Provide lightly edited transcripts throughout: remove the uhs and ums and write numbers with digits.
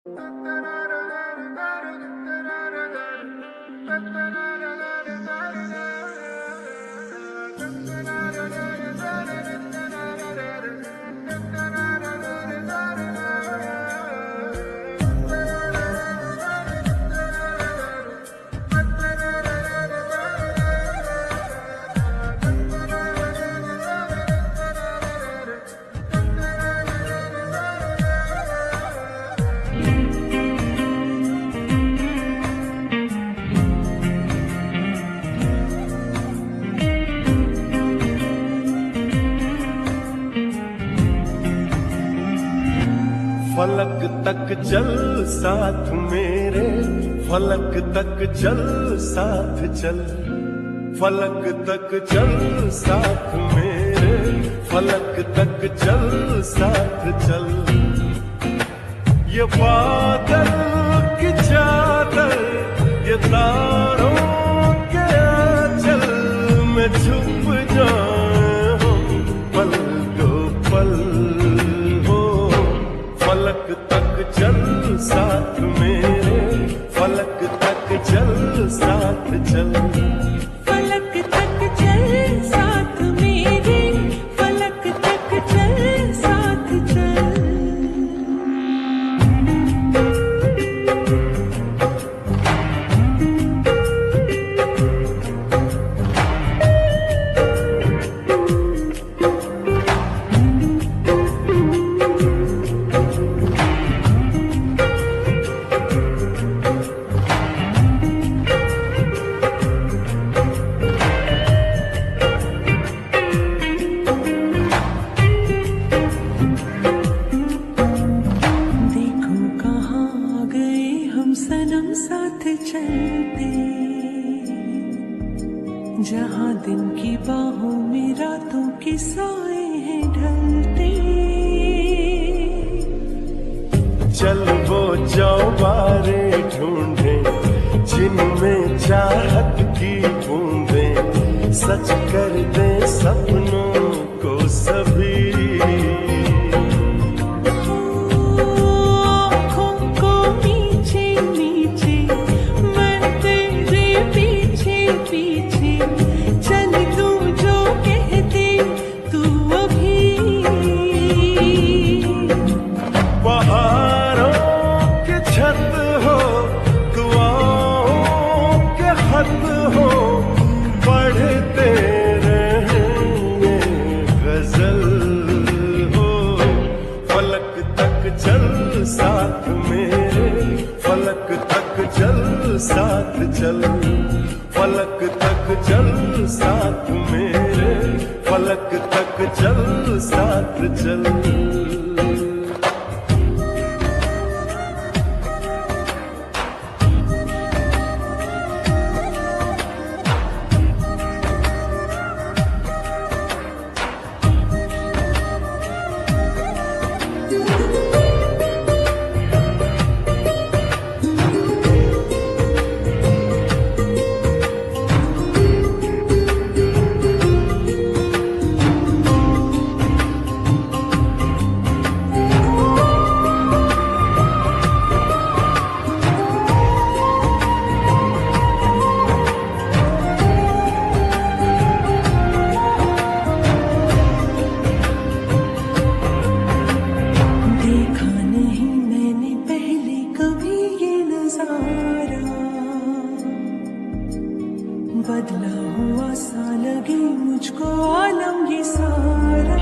फलक तक चल साथ मेरे, फलक तक चल साथ चल, फलक तक चल साथ मेरे, फलक तक चल साथ चल। ये बादल की चादर, ये तारों के आंचल में छुप जाए हम पल दो पल। फलक तक चल साथ मेरे, फलक तक चल साथ चल, फलक तक चल साथ मेरे, फलक तक चल साथ चल। सनम साथ चलते, जहाँ दिन की बाहों में रातों के साए हैं ढलते। चल वो चौबारे ढूंढे जिनमें चाहत की बूंदें सच कर दे सपनों को सभी। हो पढ़ते रहेंगे गजल हो। फलक तक चल साथ मेरे, फलक तक चल साथ चल, फलक तक चल साथ मेरे, फलक तक चल साथ चल। बदला हुआ सा लगे मुझको आलम ये सारा।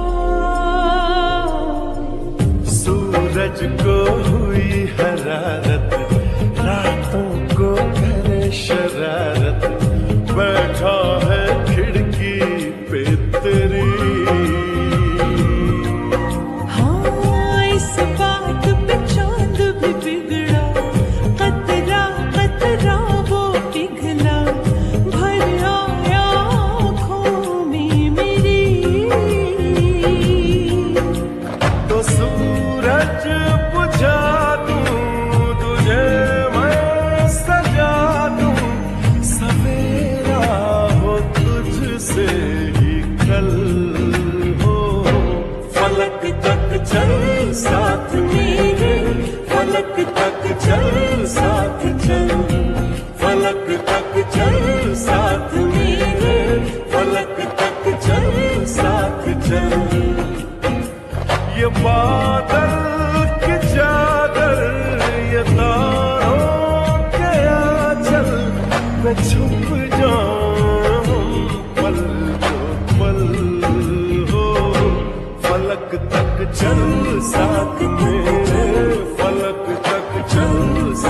सूरज को हुई हरारत, रातों को करे शरारत, बैठा है खिड़की पे तेरी। हाँ इस बात पे चांद भी बिगड़ा, कतरा कतरा वो पिघला, भर आया आँखों में मेरी। तो सूरज बुझा दूं तुझे चल, ये बादल की चादर, ये तारों के आंचल में छुप जाऊं पल दो पल हो। फलक तक चल साथ मेरे, फलक तक चल